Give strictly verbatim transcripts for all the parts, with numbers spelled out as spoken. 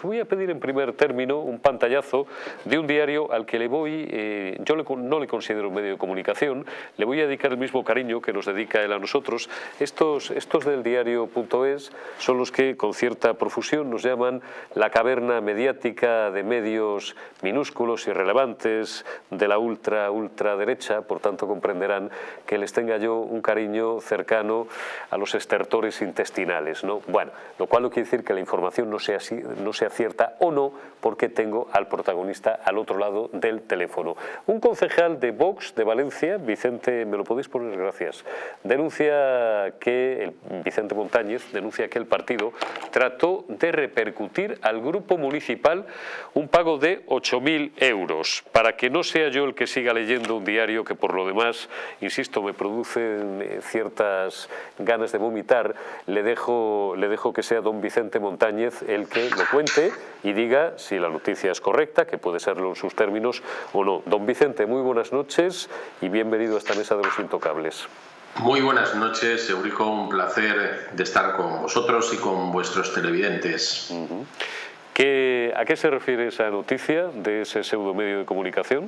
voy a pedir en primer término un pantallazo de un diario al que le voy, eh, yo le, no le considero un medio de comunicación, le voy a dedicar el mismo cariño que nos dedica él a nosotros. Estos, estos del diario punto es son los que con cierta profusión nos llaman la caverna mediática de medios minúsculos, irrelevantes, de la ultra, ultraderecha, por tanto comprenderán que les tenga yo un cariño cercano a los estertores intestinales, ¿no? Bueno, lo cual no quiere decir que la información no sea, no sea cierta o no, porque tengo al protagonista al otro lado del teléfono. Un concejal de Vox de Valencia, Vicente, ¿me lo podéis poner? Gracias. Denuncia que, el, Vicente Montañez, denuncia que el partido trató de repercutir al grupo municipal un pago de ocho mil euros. Para que no sea yo el que siga leyendo un diario que por lo demás, insisto, me produce ciertas ganas de vomitar, le dejo, le dejo que sea don Vicente Montañez el que lo cuente y diga si la noticia es correcta, que puede serlo en sus términos o no. Don Vicente, muy buenas noches y bienvenido a esta mesa de los intocables. Muy buenas noches, Eurico, un placer de estar con vosotros y con vuestros televidentes. Uh-huh. ¿Qué, ¿A qué se refiere esa noticia de ese pseudomedio de comunicación?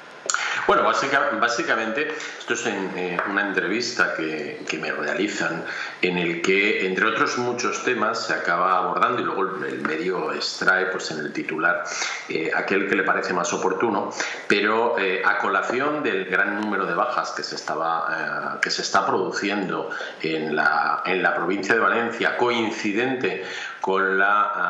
Bueno, básica, básicamente esto es en, eh, una entrevista que, que me realizan en el que, entre otros muchos temas, se acaba abordando y luego el medio extrae pues, en el titular eh, aquel que le parece más oportuno, pero eh, a colación del gran número de bajas que se, estaba, eh, que se está produciendo en la, en la provincia de Valencia, coincidente con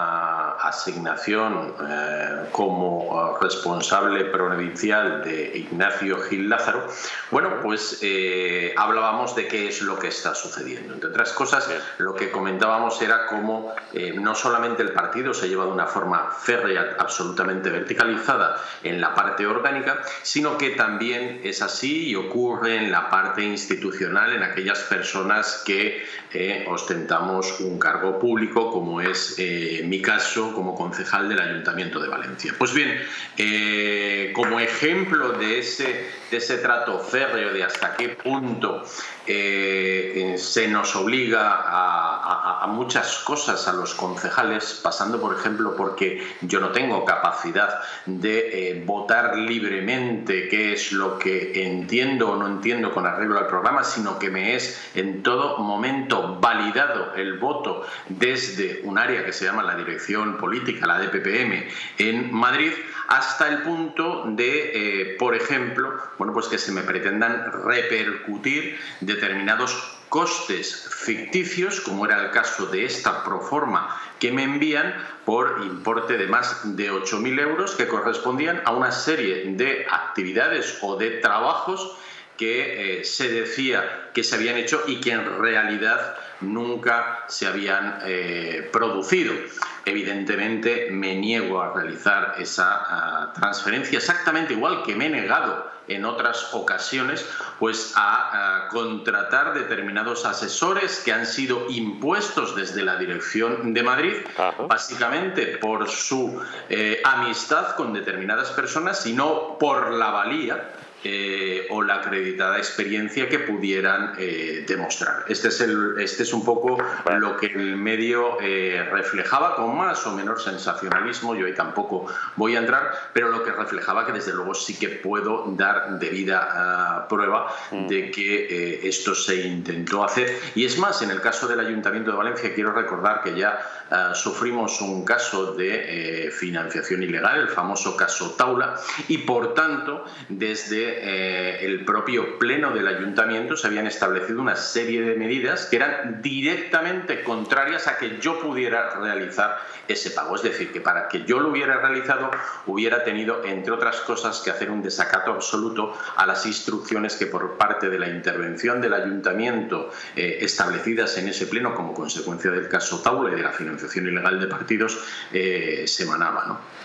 la uh, asignación uh, como uh, responsable provincial de Ignacio Gil Lázaro, bueno, pues eh, hablábamos de qué es lo que está sucediendo. Entre otras cosas, lo que comentábamos era cómo eh, no solamente el partido se lleva de una forma férrea, absolutamente verticalizada en la parte orgánica, sino que también es así y ocurre en la parte institucional, en aquellas personas que eh, ostentamos un cargo público, como es eh, mi caso como concejal del Ayuntamiento de Valencia. Pues bien, eh, como ejemplo de ese, de ese trato férreo, de hasta qué punto eh, se nos obliga a, a, a muchas cosas a los concejales, pasando por ejemplo porque yo no tengo capacidad de eh, votar libremente qué es lo que entiendo o no entiendo con arreglo al programa, sino que me es en todo momento validado el voto desde un área que se llama la Dirección Política, la D P P M, en Madrid, hasta el punto de, eh, por ejemplo, bueno, pues que se me pretendan repercutir determinados costes ficticios, como era el caso de esta proforma que me envían por importe de más de ocho mil euros que correspondían a una serie de actividades o de trabajos que eh, se decía que se habían hecho y que en realidad nunca se habían eh, producido. Evidentemente me niego a realizar esa uh, transferencia, exactamente igual que me he negado en otras ocasiones pues a, a contratar determinados asesores que han sido impuestos desde la Dirección de Madrid, Ajá. básicamente por su eh, amistad con determinadas personas y no por la valía Eh, o la acreditada experiencia que pudieran eh, demostrar. Este es, el, este es un poco lo que el medio eh, reflejaba con más o menor sensacionalismo. Yo ahí tampoco voy a entrar, pero lo que reflejaba que desde luego sí que puedo dar debida uh, prueba mm. de que eh, esto se intentó hacer. Y es más, en el caso del Ayuntamiento de Valencia quiero recordar que ya uh, sufrimos un caso de eh, financiación ilegal, el famoso caso Taula, y por tanto desde Eh, el propio pleno del ayuntamiento se habían establecido una serie de medidas que eran directamente contrarias a que yo pudiera realizar ese pago. Es decir, que para que yo lo hubiera realizado hubiera tenido, entre otras cosas, que hacer un desacato absoluto a las instrucciones que por parte de la intervención del ayuntamiento eh, establecidas en ese pleno como consecuencia del caso Taula y de la financiación ilegal de partidos eh, se emanaba, ¿no?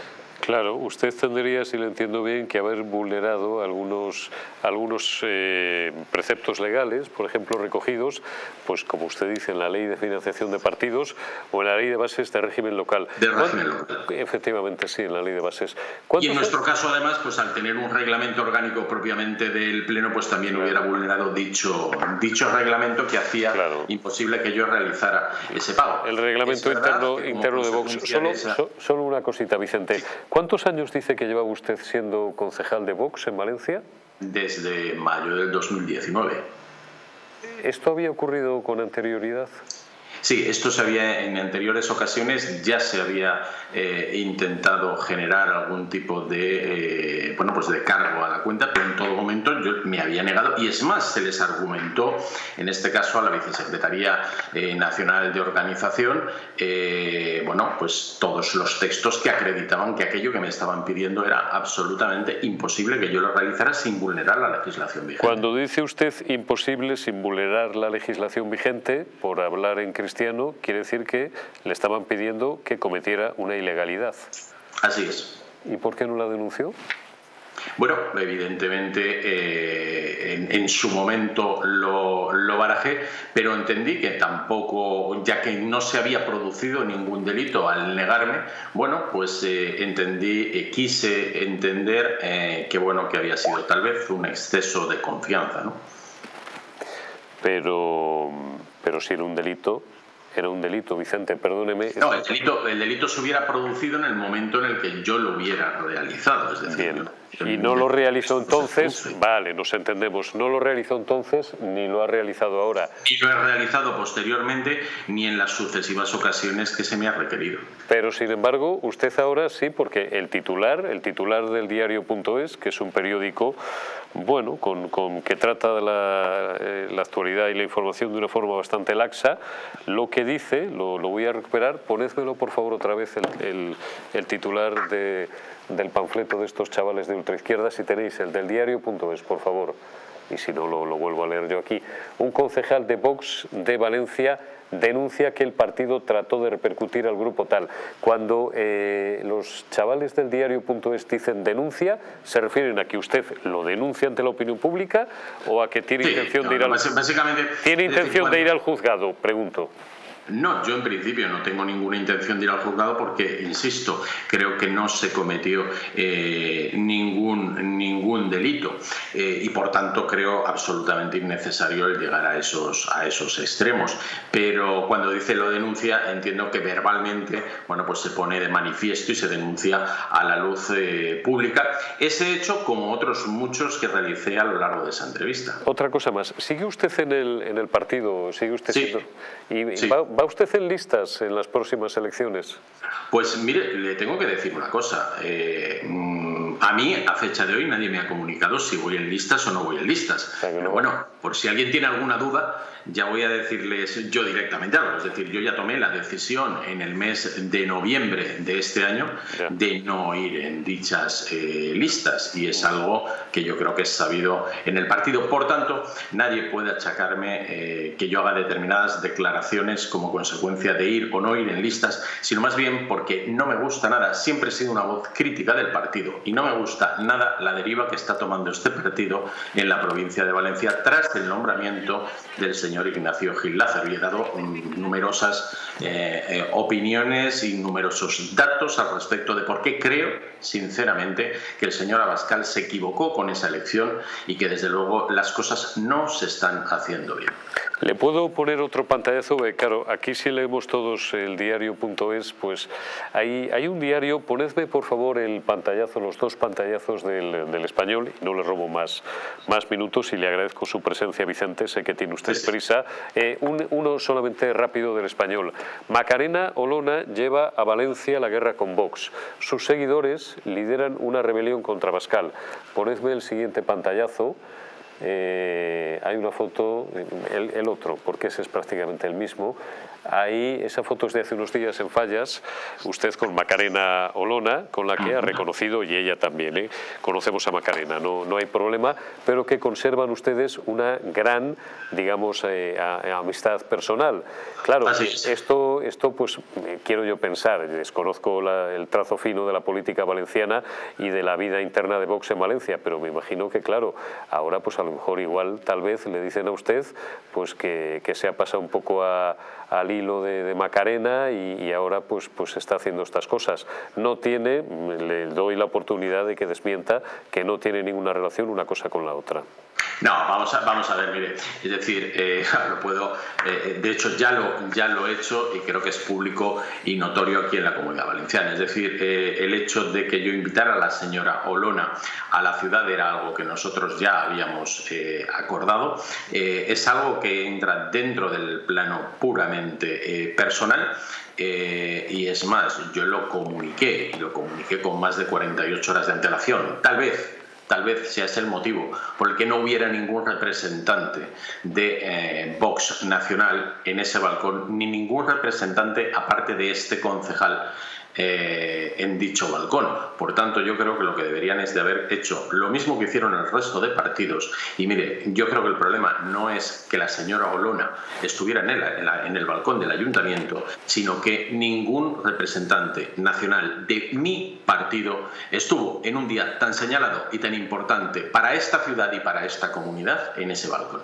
Claro, usted tendría, si lo entiendo bien, que haber vulnerado algunos, algunos eh, preceptos legales, por ejemplo, recogidos, pues como usted dice, en la Ley de Financiación de Partidos o en la Ley de Bases de Régimen Local. De régimen local. Efectivamente, sí, en la Ley de Bases. Y en nuestro caso, además, pues al tener un reglamento orgánico propiamente del Pleno, pues también claro. hubiera vulnerado dicho, dicho reglamento que hacía claro. imposible que yo realizara ese pago. El reglamento interno, interno de Vox. Solo, de esa... solo una cosita, Vicente. Sí. ¿Cuántos años dice que llevaba usted siendo concejal de Vox en Valencia? Desde mayo del dos mil diecinueve. ¿Esto había ocurrido con anterioridad? Sí, esto se había en anteriores ocasiones, ya se había eh, intentado generar algún tipo de eh, bueno pues de cargo a la cuenta, pero en todo momento yo me había negado, y es más, se les argumentó en este caso a la Vicesecretaría eh, Nacional de Organización eh, bueno pues todos los textos que acreditaban que aquello que me estaban pidiendo era absolutamente imposible que yo lo realizara sin vulnerar la legislación vigente. Cuando dice usted imposible sin vulnerar la legislación vigente, por hablar en cristiano, quiere decir que le estaban pidiendo que cometiera una ilegalidad. Así es. ¿Y por qué no la denunció? Bueno, evidentemente eh, en, en su momento lo, lo barajé, pero entendí que tampoco, ya que no se había producido ningún delito al negarme, bueno, pues eh, entendí, eh, quise entender eh, que bueno, que había sido tal vez un exceso de confianza, ¿no? Pero, pero si era un delito... Era un delito, Vicente, perdóneme. No, el delito, el delito se hubiera producido en el momento en el que yo lo hubiera realizado. Es decir, Bien. Y no lo realizó entonces, vale, nos entendemos, no lo realizó entonces ni lo ha realizado ahora. Ni lo he realizado posteriormente ni en las sucesivas ocasiones que se me ha requerido. Pero sin embargo, usted ahora sí, porque el titular, el titular del diario punto es, que es un periódico, bueno, con, con que trata de la, eh, la actualidad y la información de una forma bastante laxa, lo que dice, lo, lo voy a recuperar, ponédmelo por favor otra vez el, el, el titular de... del panfleto de estos chavales de ultraizquierda, si tenéis el del diario punto es, por favor, y si no lo, lo vuelvo a leer yo aquí. Un concejal de Vox de Valencia denuncia que el partido trató de repercutir al grupo tal. Cuando eh, los chavales del diario punto es dicen denuncia, ¿se refieren a que usted lo denuncia ante la opinión pública o a que tiene sí, intención, no, de, ir al... básicamente, ¿Tiene intención de ir al juzgado? Pregunto. No, yo en principio no tengo ninguna intención de ir al juzgado porque, insisto, creo que no se cometió eh, ningún, ningún delito eh, y por tanto creo absolutamente innecesario el llegar a esos, a esos extremos. Pero cuando dice lo denuncia, entiendo que verbalmente bueno, pues se pone de manifiesto y se denuncia a la luz eh, pública ese hecho, como otros muchos que realicé a lo largo de esa entrevista. Otra cosa más, ¿sigue usted en el, en el partido? ¿Sigue usted sí. siendo... y sí. va, ¿Va usted en listas en las próximas elecciones? Pues mire, le tengo que decir una cosa. Eh, a mí, a fecha de hoy, nadie me ha comunicado si voy en listas o no voy en listas. Pero bueno, por si alguien tiene alguna duda, ya voy a decirles yo directamente algo. Es decir, yo ya tomé la decisión en el mes de noviembre de este año ya. de no ir en dichas eh, listas y es algo que yo creo que es sabido en el partido. Por tanto, nadie puede achacarme eh, que yo haga determinadas declaraciones como consecuencia de ir o no ir en listas, sino más bien porque no me gusta nada. Siempre he sido una voz crítica del partido y no me gusta nada la deriva que está tomando este partido en la provincia de Valencia tras el nombramiento del señor señor Ignacio Gil Lázaro y he dado mm, numerosas eh, eh, opiniones y numerosos datos al respecto de por qué creo, sinceramente, que el señor Abascal se equivocó con esa elección y que desde luego las cosas no se están haciendo bien. ¿Le puedo poner otro pantallazo? Eh, claro, aquí si leemos todos el diario punto es, pues hay, hay un diario, ponedme por favor el pantallazo, los dos pantallazos del, del Español, y no le robo más, más minutos y le agradezco su presencia, Vicente, sé que tiene usted prisa. Eh, un, uno solamente rápido del Español. Macarena Olona lleva a Valencia la guerra con Vox. Sus seguidores lideran una rebelión contra Abascal. Ponedme el siguiente pantallazo. eh, hay una foto, el, el otro, porque ese es prácticamente el mismo. Ahí, esa foto es de hace unos días en Fallas, usted con Macarena Olona, con la que ha reconocido, y ella también, ¿eh? Conocemos a Macarena, no, no hay problema, pero que conservan ustedes una gran, digamos, eh, a, a amistad personal. Claro, esto, esto pues quiero yo pensar, desconozco la, el trazo fino de la política valenciana y de la vida interna de Vox en Valencia, pero me imagino que, claro, ahora pues a lo mejor igual, tal vez le dicen a usted pues que, que se ha pasado un poco a, al hilo de, de Macarena y, y ahora pues, pues está haciendo estas cosas. No tiene, le doy la oportunidad de que desmienta que no tiene ninguna relación una cosa con la otra. No, vamos a, vamos a ver, mire, es decir, eh, lo puedo, eh, de hecho ya lo, ya lo he hecho y creo que es público y notorio aquí en la Comunidad Valenciana. Es decir, eh, el hecho de que yo invitara a la señora Olona a la ciudad era algo que nosotros ya habíamos eh, acordado, eh, es algo que entra dentro del plano puramente eh, personal. Eh, y es más, yo lo comuniqué, y lo comuniqué con más de cuarenta y ocho horas de antelación, tal vez. Tal vez sea ese el motivo por el que no hubiera ningún representante de eh, Vox nacional en ese balcón, ni ningún representante aparte de este concejal eh, en dicho balcón. Por tanto, yo creo que lo que deberían es de haber hecho lo mismo que hicieron el resto de partidos. Y mire, yo creo que el problema no es que la señora Olona estuviera en el, en la, en el balcón del ayuntamiento, sino que ningún representante nacional de mi partido estuvo en un día tan señalado y tan importante para esta ciudad y para esta comunidad en ese balcón.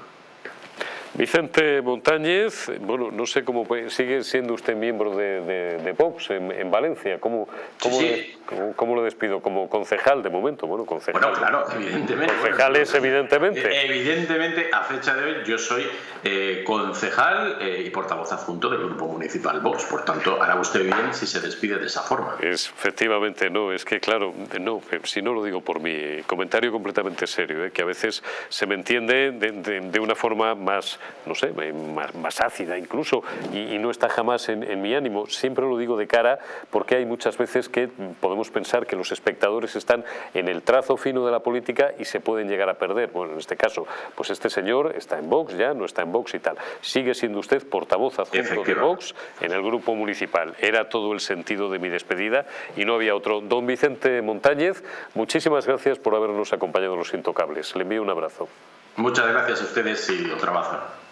Vicente Montañez, bueno, no sé cómo sigue siendo usted miembro de, de, de Vox en, en Valencia. ¿Cómo, cómo, sí, sí. Le, cómo, ¿Cómo lo despido? Como concejal de momento. Bueno, concejal. Bueno, claro, evidentemente. Concejales, bueno, evidentemente. Evidentemente, a fecha de hoy, yo soy eh, concejal eh, y portavoz adjunto del Grupo Municipal Vox. Por tanto, hará usted bien si se despide de esa forma. Es, efectivamente, no. Es que, claro, no, si no lo digo por mi comentario completamente serio, eh, que a veces se me entiende de, de, de una forma más, no sé, más, más ácida incluso, y, y no está jamás en, en mi ánimo. Siempre lo digo de cara, porque hay muchas veces que podemos pensar que los espectadores están en el trazo fino de la política y se pueden llegar a perder. Bueno, en este caso, pues este señor está en Vox ya, no está en Vox y tal. Sigue siendo usted portavoz adjunto de Vox en el Grupo Municipal. Era todo el sentido de mi despedida y no había otro. Don Vicente Montañez, muchísimas gracias por habernos acompañado en Los Intocables. Le envío un abrazo. Muchas gracias a ustedes y otro abrazo.